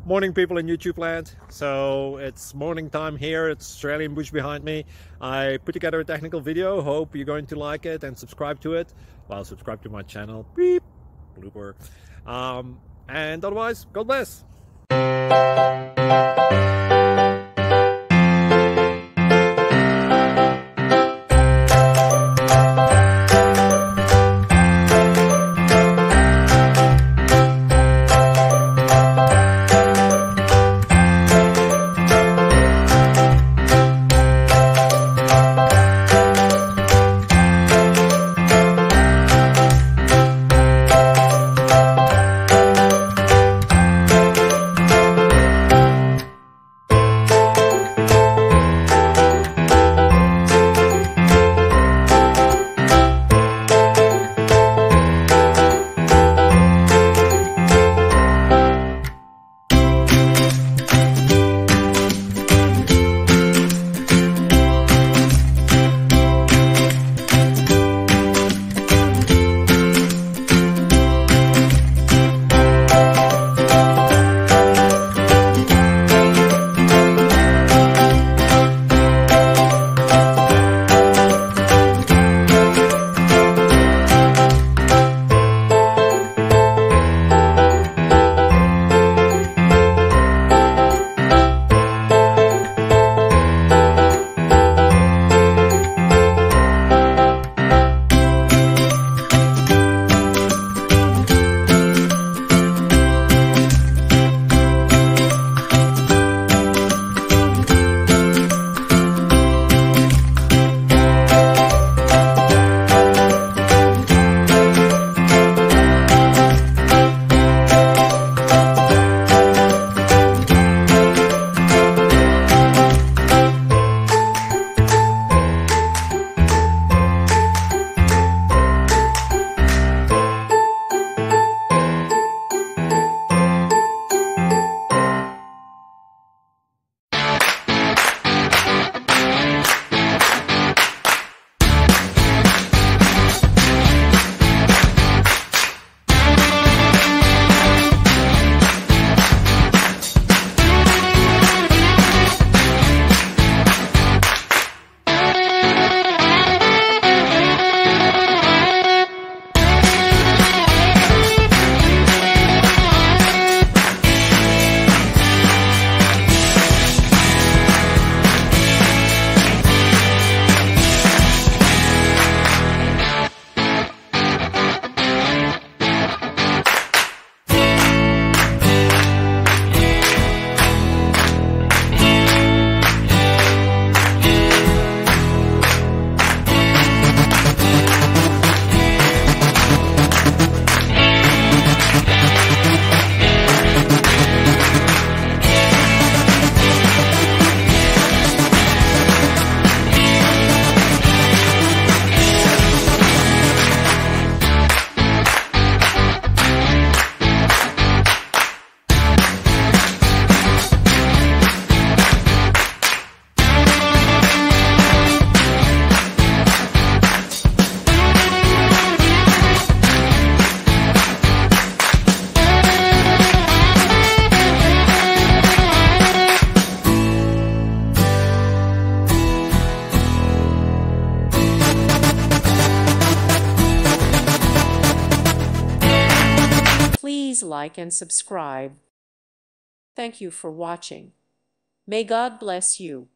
Morning, people in YouTube land. So it's morning time here. It's Australian bush behind me. I put together a technical video. Hope you're going to like it and subscribe to it. Well, subscribe to my channel. Beep. Blooper. And otherwise, God bless. Please like and subscribe. Thank you for watching. May God bless you.